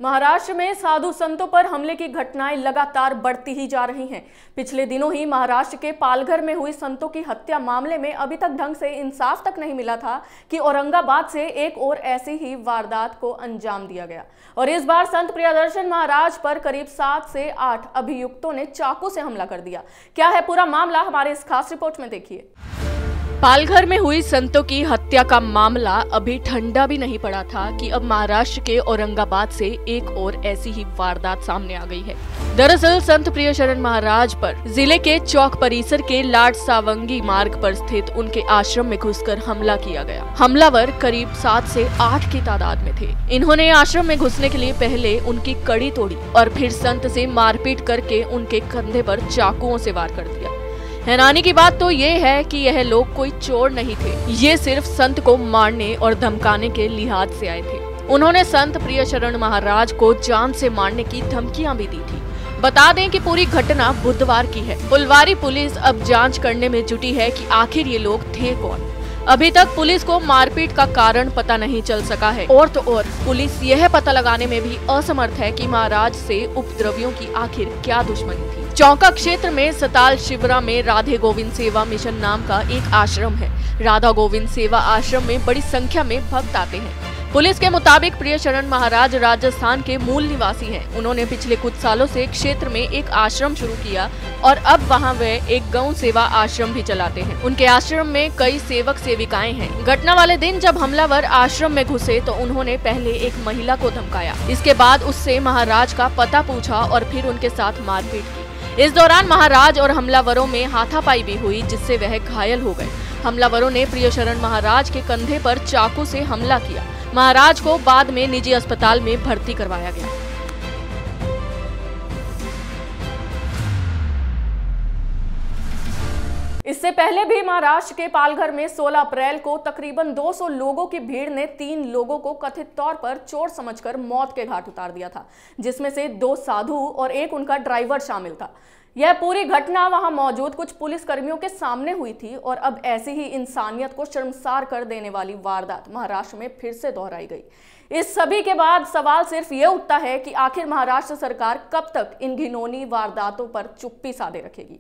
महाराष्ट्र में साधु संतों पर हमले की घटनाएं लगातार बढ़ती ही जा रही हैं। पिछले दिनों ही महाराष्ट्र के पालघर में हुई संतों की हत्या मामले में अभी तक ढंग से इंसाफ तक नहीं मिला था कि औरंगाबाद से एक और ऐसी ही वारदात को अंजाम दिया गया। और इस बार संत प्रियदर्शन महाराज पर करीब 7 से 8 अभियुक्तों ने चाकू से हमला कर दिया। क्या है पूरा मामला, हमारे इस खास रिपोर्ट में देखिए। पालघर में हुई संतों की हत्या का मामला अभी ठंडा भी नहीं पड़ा था कि अब महाराष्ट्र के औरंगाबाद से एक और ऐसी ही वारदात सामने आ गई है। दरअसल संत प्रियशरण महाराज पर जिले के चौक परिसर के लाड सावंगी मार्ग पर स्थित उनके आश्रम में घुसकर हमला किया गया। हमलावर करीब 7 से 8 की तादाद में थे। इन्होंने आश्रम में घुसने के लिए पहले उनकी कड़ी तोड़ी और फिर संत से मारपीट करके उनके कंधे पर चाकुओं से वार कर दिया। हैरानी की बात तो ये है कि यह लोग कोई चोर नहीं थे, ये सिर्फ संत को मारने और धमकाने के लिहाज से आए थे। उन्होंने संत प्रियशरण महाराज को जान से मारने की धमकियां भी दी थी। बता दें कि पूरी घटना बुधवार की है। फुलवारी पुलिस अब जांच करने में जुटी है कि आखिर ये लोग थे कौन। अभी तक पुलिस को मारपीट का कारण पता नहीं चल सका है और तो और पुलिस यह पता लगाने में भी असमर्थ है कि महाराज से उपद्रवियों की आखिर क्या दुश्मनी थी। चौका क्षेत्र में सताल शिवरा में राधे गोविंद सेवा मिशन नाम का एक आश्रम है। राधा गोविंद सेवा आश्रम में बड़ी संख्या में भक्त आते हैं। पुलिस के मुताबिक प्रियशरण महाराज राजस्थान के मूल निवासी हैं। उन्होंने पिछले कुछ सालों से क्षेत्र में एक आश्रम शुरू किया और अब वहां वे एक गौ सेवा आश्रम भी चलाते हैं। उनके आश्रम में कई सेवक सेविकाएं हैं। घटना वाले दिन जब हमलावर आश्रम में घुसे तो उन्होंने पहले एक महिला को धमकाया। इसके बाद उससे महाराज का पता पूछा और फिर उनके साथ मारपीट की। इस दौरान महाराज और हमलावरों में हाथापाई भी हुई, जिससे वह घायल हो गए। हमलावरों ने प्रियशरण महाराज के कंधे पर चाकू से हमला किया। महाराज को बाद में निजी अस्पताल में भर्ती करवाया गया। इससे पहले भी महाराष्ट्र के पालघर में 16 अप्रैल को तकरीबन 200 लोगों की भीड़ ने 3 लोगों को कथित तौर पर चोर समझकर मौत के घाट उतार दिया था, जिसमें से 2 साधु और एक उनका ड्राइवर शामिल था। यह पूरी घटना वहां मौजूद कुछ पुलिस कर्मियों के सामने हुई थी और अब ऐसी ही इंसानियत को शर्मसार कर देने वाली वारदात महाराष्ट्र में फिर से दोहराई गई। इस सभी के बाद सवाल सिर्फ ये उठता है कि आखिर महाराष्ट्र सरकार कब तक इन घिनौनी वारदातों पर चुप्पी साधे रखेगी।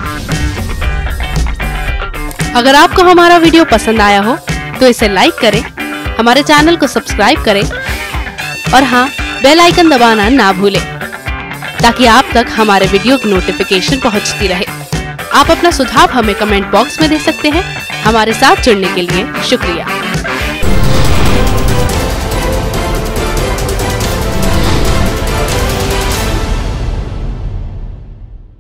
अगर आपको हमारा वीडियो पसंद आया हो तो इसे लाइक करें, हमारे चैनल को सब्सक्राइब करें और हाँ, बेल आइकन दबाना ना भूलें ताकि आप तक हमारे वीडियो की नोटिफिकेशन पहुंचती रहे। आप अपना सुझाव हमें कमेंट बॉक्स में दे सकते हैं। हमारे साथ जुड़ने के लिए शुक्रिया।